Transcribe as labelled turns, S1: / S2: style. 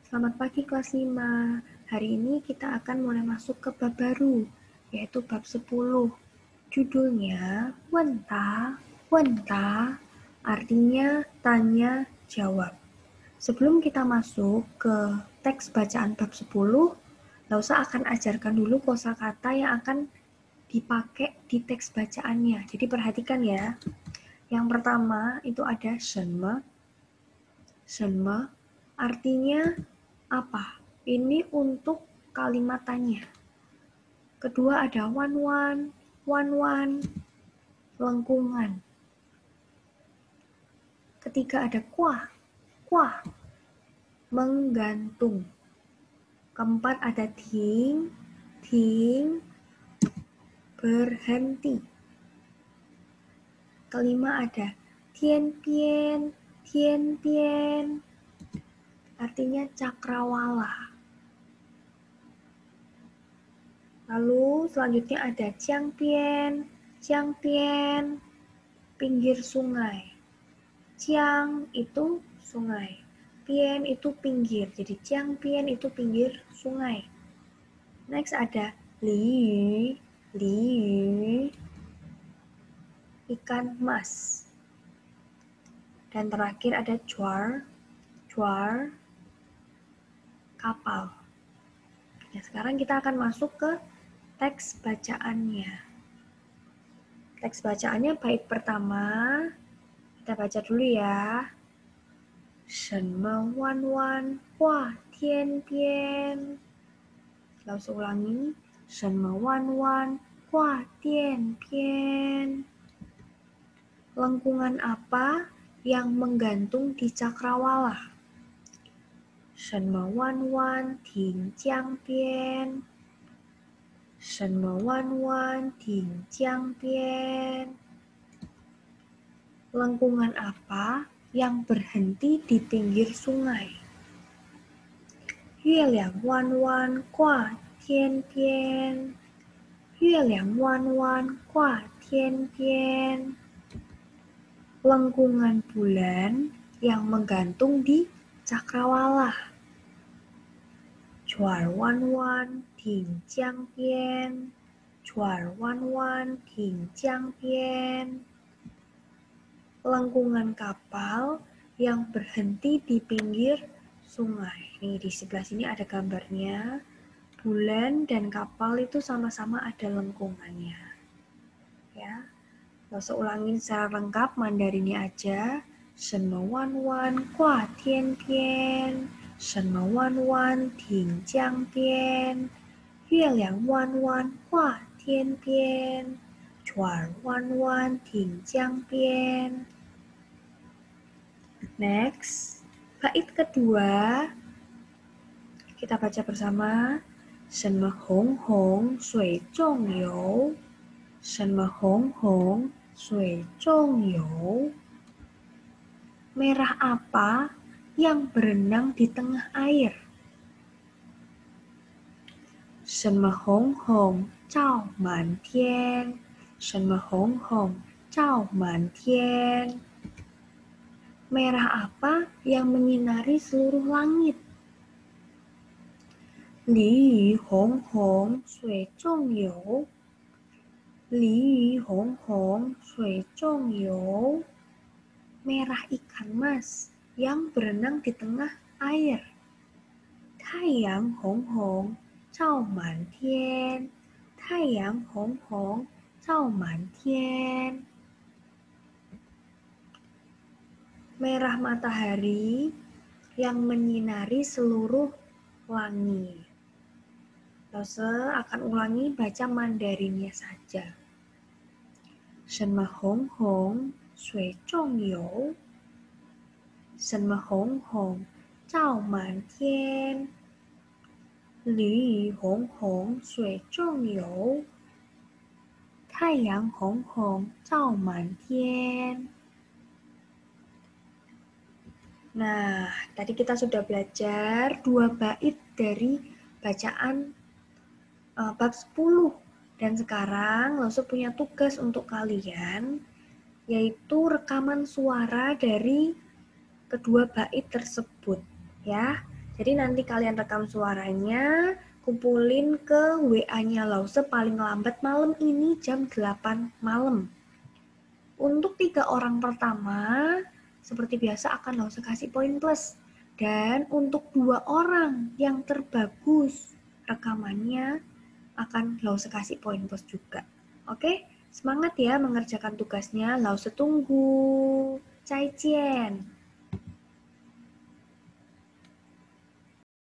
S1: Selamat pagi kelas 5. Hari ini kita akan mulai masuk ke bab baru, yaitu bab 10. Judulnya Wenta, Wenta, artinya tanya jawab. Sebelum kita masuk ke teks bacaan bab 10, Lausa akan ajarkan dulu kosakata yang akan dipakai di teks bacaannya. Jadi perhatikan ya. Yang pertama itu ada shenme. Shenme artinya apa? Ini untuk kalimat tanya. Kedua ada wan-wan, wan-wan, lengkungan. Ketiga ada kuah, kuah, menggantung. Keempat ada ting, ting, berhenti. Kelima ada tian pian, artinya cakrawala. Lalu selanjutnya ada jiang pian, pinggir sungai. Jiang itu sungai, pian itu pinggir, jadi jiang pian itu pinggir sungai. Next ada li yu, ikan mas. Dan terakhir ada juar, kapal. Nah, sekarang kita akan masuk ke teks bacaannya. Teks bacaannya bait pertama, kita baca dulu ya. Shenme wan wan hua tian pian. Lalu ulangi. Shenme wan wan hua tian pian. Lengkungan apa yang menggantung di cakrawala? Shenme wan wan ting jiang pian. Shenme wan wan ting jiang pian. Lengkungan apa yang berhenti di pinggir sungai? Yue liang wan wan gua tian pian. Yue liang wan wan gua tian pian. Lengkungan bulan yang menggantung di cakrawala. Juar wan wan ting jiang pian. Juar wan wan ting jiang pian. Lengkungan kapal yang berhenti di pinggir sungai. Nih di sebelah sini ada gambarnya. Bulan dan kapal itu sama-sama ada lengkungannya. Ya. Nggak usah ulangin secara lengkap, Mandarinnya aja. Shenme wan wan gua tian pian. Shenme wan wan ting jiang pian. Yue liang wan wan gua tian pian. Juar wan wan ting jiang pian. Next, bait kedua. Kita baca bersama. Shenme hong hong sui zhong you. Shenme hong hong sui zhong you. Merah apa yang berenang di tengah air? Shenme hong hong zhao man tian. Shenme hong hong zhao man tian. Merah apa yang menyinari seluruh langit? Li yu hong hong sui zhong you. Li yu hong hong sui zhong you. Merah ikan mas yang berenang di tengah air. Taiyang hong hong zhao man tian. Taiyang hong hong zhao man tian. Merah matahari yang menyinari seluruh langit. Lose akan ulangi baca Mandarinnya saja. Shenme hong hong sui zhong you. Shenme hong hong zhao man tian. Li yu hong hong sui zhong you. Taiyang hong hong zhao man tian. Nah, tadi kita sudah belajar 2 bait dari bacaan bab 10. Dan sekarang Lausu punya tugas untuk kalian, yaitu rekaman suara dari kedua bait tersebut. Ya, Jadi nanti kalian rekam suaranya, kumpulin ke WA-nya Lause paling lambat malam ini jam 8 malam. Untuk 3 orang pertama, seperti biasa akan Lause kasih poin plus. Dan untuk 2 orang yang terbagus rekamannya akan Lause kasih poin plus juga. Oke, semangat ya mengerjakan tugasnya. Lause tunggu. Zaijian.